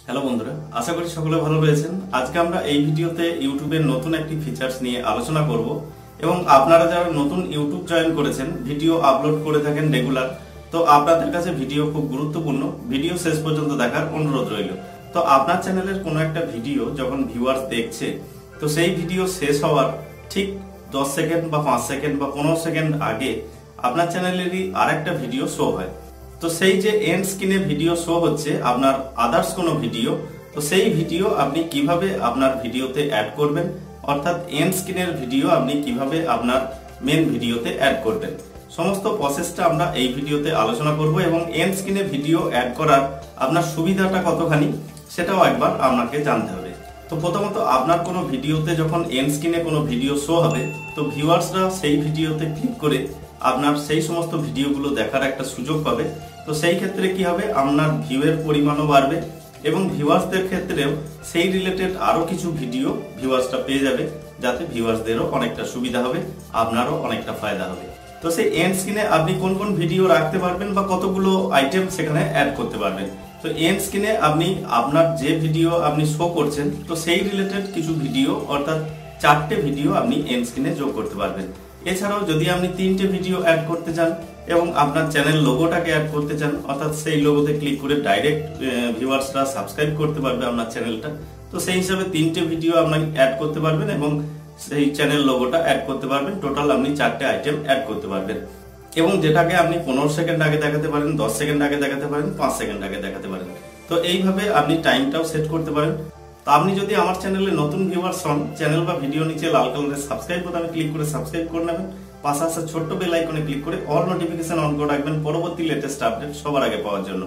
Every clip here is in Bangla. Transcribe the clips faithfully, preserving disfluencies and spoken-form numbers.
হ্যালো বন্ধুরা, আশা করি সকলে ভালো রয়েছেন। আজকে আমরা এই ভিডিওতে ইউটিউবের নতুন একটি ফিচার্স নিয়ে আলোচনা করব এবং আপনারা যারা নতুন ইউটিউব জয়েন করেছেন, ভিডিও আপলোড করে থাকেন রেগুলার, তো আপনাদের কাছে ভিডিও খুব গুরুত্বপূর্ণ। ভিডিও শেষ পর্যন্ত দেখার অনুরোধ রইল। তো আপনার চ্যানেলের কোনো একটা ভিডিও যখন ভিউয়ার্স দেখছে, তো সেই ভিডিও শেষ হওয়ার ঠিক দশ সেকেন্ড বা পাঁচ সেকেন্ড বা পনেরো সেকেন্ড আগে আপনার চ্যানেলেরই আর একটা ভিডিও শো হয়। তো সেই যে এন্ড স্ক্রিনে ভিডিও শো হচ্ছে আপনার আদার্স কোনো ভিডিও, তো সেই ভিডিও আপনি কিভাবে আপনার ভিডিওতে অ্যাড করবেন, অর্থাৎ এন্ড স্ক্রিনের ভিডিও আপনি কিভাবে আপনার মেন ভিডিওতে অ্যাড করবেন, সমস্ত প্রসেসটা আমরা এই ভিডিওতে আলোচনা করব। এবং এন্ড স্ক্রিনে ভিডিও অ্যাড করার আপনার সুবিধাটা কতখানি সেটাও একবার আপনাকে জানতে হবে। তো প্রথমত আপনার কোনো ভিডিওতে যখন এন্ড স্ক্রিনে কোনো ভিডিও শো হবে, তো ভিউয়ার্সরা সেই ভিডিওতে ক্লিক করে আপনার সেই সমস্ত ভিডিওগুলো দেখার একটা সুযোগ পাবে। তো সেই ক্ষেত্রে কি হবে, আপনার ভিউয়ের পরিমাণও বাড়বে এবং ভিউয়ার্সদের ক্ষেত্রেও সেই রিলেটেড আরো কিছু ভিডিও ভিউয়ার্সটা পেয়ে যাবে, যাতে ভিউয়ার্সদেরও অনেকটা সুবিধা হবে, আপনারও অনেকটা ফায়দা হবে। তো সেই এন্ড স্ক্রিনে আপনি কোন কোন ভিডিও রাখতে পারবেন বা কতগুলো আইটেম সেখানে অ্যাড করতে পারবেন। তো এন্ড স্ক্রিনে আপনি আপনার যে ভিডিও আপনি শো করছেন, তো সেই রিলেটেড কিছু ভিডিও অর্থাৎ চারটে ভিডিও আপনি এন্ড স্ক্রিনে যোগ করতে পারবেন। এছাড়াও যদি আপনি তিনটে ভিডিও অ্যাড করতে চান এবং আপনার চ্যানেল লোগোটাকে অ্যাড করতে চান, অর্থাৎ সেই লোগোতে ক্লিক করে ডাইরেক্ট ভিউয়ার্সরা সাবস্ক্রাইব করতে পারবে আপনার চ্যানেলটা, তো সেই হিসাবে তিনটে ভিডিও আপনি অ্যাড করতে পারবেন এবং সেই চ্যানেল লোগোটা অ্যাড করতে পারবেন। টোটাল আপনি চারটে আইটেম অ্যাড করতে পারবেন এবং যেটাকে আপনি পনেরো সেকেন্ড আগে দেখাতে পারেন, দশ সেকেন্ড আগে দেখাতে পারেন, পাঁচ সেকেন্ড আগে দেখাতে পারেন। তো এইভাবে আপনি টাইমটাও সেট করতে পারেন। তো আপনি যদি আমার চ্যানেলে নতুন ভিউয়ার্স হন, চ্যানেল বা ভিডিও নিচে লাল কালারের সাবস্ক্রাইব বোতামে ক্লিক করে সাবস্ক্রাইব করে নেবেন। পাশে আসা ছোট্ট বেল আইকনে ক্লিক করে অল নোটিফিকেশন অন করে রাখবেন পরবর্তী লেটেস্ট আপডেট সবার আগে পাওয়ার জন্য।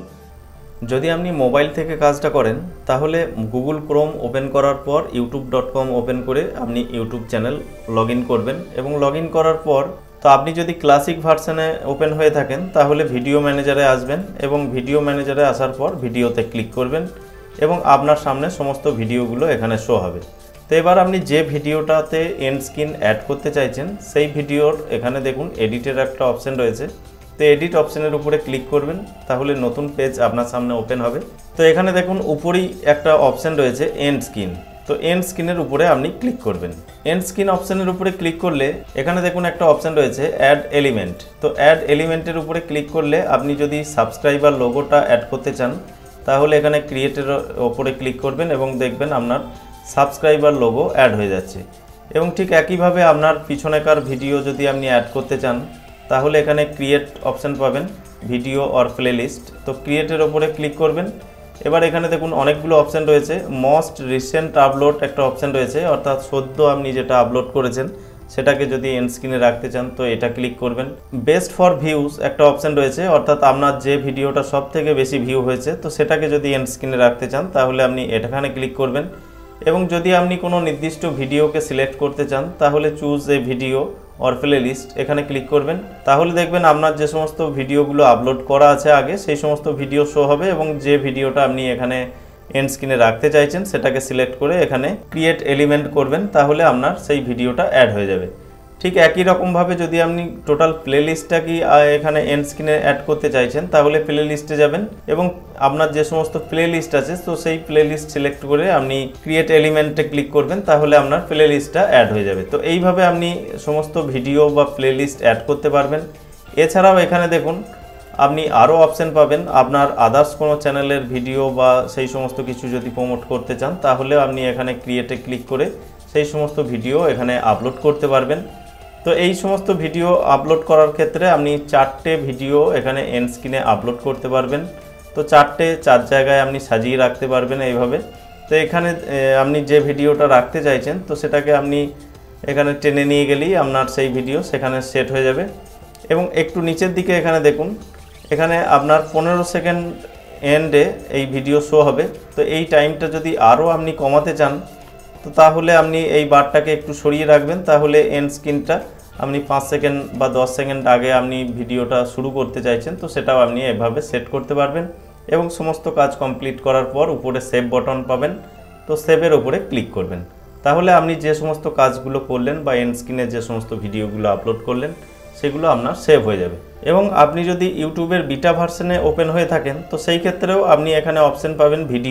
যদি আপনি মোবাইল থেকে কাজটা করেন, তাহলে গুগল ক্রোম ওপেন করার পর ইউটিউব ডট কম ওপেন করে আপনি ইউটিউব চ্যানেল লগ ইন করবেন এবং লগ ইন করার পর তো আপনি যদি ক্লাসিক ভার্সনে ওপেন হয়ে থাকেন, তাহলে ভিডিও ম্যানেজারে আসবেন এবং ভিডিও ম্যানেজারে আসার পর ভিডিওতে ক্লিক করবেন এবং আপনার সামনে সমস্ত ভিডিওগুলো এখানে শো হবে। তো এবার আপনি যে ভিডিওটাতে এন্ড স্ক্রিন অ্যাড করতে চাইছেন, সেই ভিডিওর এখানে দেখুন এডিটের একটা অপশন রয়েছে। তো এডিট অপশনের উপরে ক্লিক করবেন, তাহলে নতুন পেজ আপনার সামনে ওপেন হবে। তো এখানে দেখুন উপরেই একটা অপশন রয়েছে এন্ড স্ক্রিন। তো এন্ড স্ক্রিনের উপরে আপনি ক্লিক করবেন। এন্ড স্ক্রিন অপশনের উপরে ক্লিক করলে এখানে দেখুন একটা অপশন রয়েছে অ্যাড এলিমেন্ট। তো অ্যাড এলিমেন্টের উপরে ক্লিক করলে আপনি যদি সাবস্ক্রাইবার লোগোটা অ্যাড করতে চান, তাহলে এখানে ক্রিয়েটের ওপরে ক্লিক করবেন এবং দেখবেন আপনার সাবস্ক্রাইবার লোগো অ্যাড হয়ে যাচ্ছে। এবং ঠিক একইভাবে আপনার পিছনেকার ভিডিও যদি আপনি অ্যাড করতে চান, তাহলে এখানে ক্রিয়েট অপশন পাবেন, ভিডিও অর প্লেলিস্ট। তো ক্রিয়েটের ওপরে ক্লিক করবেন। এবার এখানে দেখুন অনেকগুলো অপশন রয়েছে। মোস্ট রিসেন্ট আপলোড একটা অপশন রয়েছে, অর্থাৎ সদ্য আপনি যেটা আপলোড করেছেন সেটাকে যদি এন্ড স্ক্রিনে রাখতে চান, তো এটা ক্লিক করবেন। বেস্ট ফর ভিউজ একটা অপশন রয়েছে, অর্থাৎ আপনার যে ভিডিওটা সব থেকে বেশি ভিউ হয়েছে, তো সেটাকে যদি এন্ড স্ক্রিনে রাখতে চান, তাহলে আপনি এখানে ক্লিক করবেন। এবং যদি আপনি কোনো নির্দিষ্ট ভিডিওকে সিলেক্ট করতে চান, তাহলে choose a video or playlist এখানে ক্লিক করবেন। তাহলে দেখবেন আপনার যে সমস্ত ভিডিওগুলো আপলোড করা আছে আগে, সেই সমস্ত ভিডিও শো হবে এবং যে ভিডিওটা আপনি এখানে এন্ড স্ক্রিনে রাখতে চাইছেন সেটাকে সিলেক্ট করে এখানে ক্রিয়েট এলিমেন্ট করবেন, তাহলে আপনার সেই ভিডিওটা অ্যাড হয়ে যাবে। ঠিক একই রকমভাবে যদি আপনি টোটাল প্লে লিস্টটা কি এখানে এন্ড স্ক্রিনে অ্যাড করতে চাইছেন, তাহলে প্লে লিস্টে যাবেন এবং আপনার যে সমস্ত প্লে লিস্ট আছে, তো সেই প্লে লিস্ট সিলেক্ট করে আপনি ক্রিয়েট এলিমেন্টে ক্লিক করবেন, তাহলে আপনার প্লে লিস্টটা অ্যাড হয়ে যাবে। তো এইভাবে আপনি সমস্ত ভিডিও বা প্লে লিস্ট অ্যাড করতে পারবেন। এছাড়াও এখানে দেখুন আপনি আরও অপশন পাবেন, আপনার আদার্স কোনো চ্যানেলের ভিডিও বা সেই সমস্ত কিছু যদি প্রমোট করতে চান, তাহলে আপনি এখানে ক্রিয়েটে ক্লিক করে সেই সমস্ত ভিডিও এখানে আপলোড করতে পারবেন। তো এই সমস্ত ভিডিও আপলোড করার ক্ষেত্রে আপনি চারটে ভিডিও এখানে এন্ড স্ক্রিনে আপলোড করতে পারবেন। তো চারটে চার জায়গায় আপনি সাজিয়ে রাখতে পারবেন এইভাবে। তো এখানে আপনি যে ভিডিওটা রাখতে চাইছেন, তো সেটাকে আপনি এখানে টেনে নিয়ে গেলেই আপনার সেই ভিডিও সেখানে সেট হয়ে যাবে। এবং একটু নিচের দিকে এখানে দেখুন, এখানে আপনার পনেরো সেকেন্ড এন্ডে এই ভিডিও শো হবে। তো এই টাইমটা যদি আরও আপনি কমাতে চান, তো তাহলে আপনি এই বারটাকে একটু সরিয়ে রাখবেন, তাহলে এন্ড স্ক্রিনটা আপনি পাঁচ সেকেন্ড বা দশ সেকেন্ড আগে আপনি ভিডিওটা শুরু করতে চাইছেন, তো সেটাও আপনি এভাবে সেট করতে পারবেন। এবং সমস্ত কাজ কমপ্লিট করার পর উপরে সেভ বাটন পাবেন, তো সেভের উপরে ক্লিক করবেন। তাহলে আপনি যে সমস্ত কাজগুলো করলেন বা এন্ড স্ক্রিনে যে সমস্ত ভিডিওগুলো আপলোড করলেন, সেগুলো আপনার সেভ হয়ে যাবে। এবং আপনি যদি ইউটিউবের বিটা ভার্সনে ওপেন হয়ে থাকেন, তো সেই ক্ষেত্রেও আপনি এখানে অপশন পাবেন ভিডিও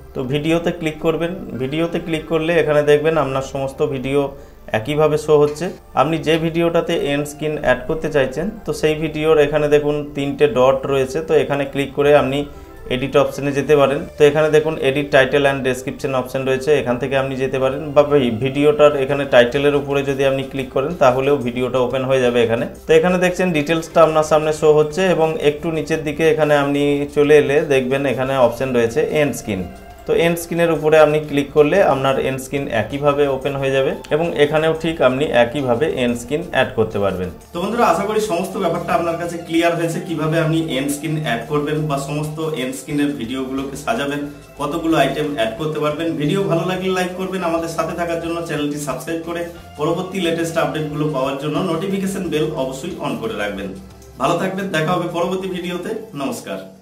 তো ভিডিওতে ক্লিক করবেন। ভিডিওতে ক্লিক করলে এখানে দেখবেন আপনার সমস্ত ভিডিও একইভাবে শো হচ্ছে। আপনি যে ভিডিওটাতে এন্ড স্ক্রিন অ্যাড করতে চাইছেন তো সেই ভিডিওর এখানে দেখুন তিনটে ডট রয়েছে, তো এখানে ক্লিক করে আপনি এডিট অপশানে যেতে পারেন। তো এখানে দেখুন edit title and description option রয়েছে, এখান থেকে আপনি যেতে পারেন, বা ভিডিওটার এখানে টাইটেলের উপরে যদি আপনি ক্লিক করেন তাহলেও ভিডিওটা ওপেন হয়ে যাবে এখানে। তো এখানে দেখছেন ডিটেলসটা আপনার সামনে শো হচ্ছে এবং একটু নিচের দিকে এখানে আপনি চলে এলে দেখবেন এখানে অপশান রয়েছে এন্ড স্ক্রিন। তো এন্ড স্ক্রিনের উপরে আপনি ক্লিক করলে আপনার এন্ড স্ক্রিন একইভাবে ওপেন হয়ে যাবে এবং এখানেও ঠিক আপনি একইভাবে এন্ড স্ক্রিন অ্যাড করতে পারবেন। তো বন্ধুরা, আশা করি সমস্ত ব্যাপারটা আপনার কাছে ক্লিয়ার হয়েছে, কিভাবে আপনি এন্ড স্ক্রিন অ্যাড করবেন বা সমস্ত এন্ড স্ক্রিনের ভিডিওগুলোকে সাজাবেন, কতগুলো আইটেম অ্যাড করতে পারবেন। ভিডিও ভালো লাগলে লাইক করবেন, আমাদের সাথে থাকার জন্য চ্যানেলটি সাবস্ক্রাইব করে পরবর্তী লেটেস্ট আপডেটগুলো পাওয়ার জন্য নোটিফিকেশন বেল অবশ্যই অন করে রাখবেন। ভালো থাকবেন, দেখা হবে পরবর্তী ভিডিওতে। নমস্কার।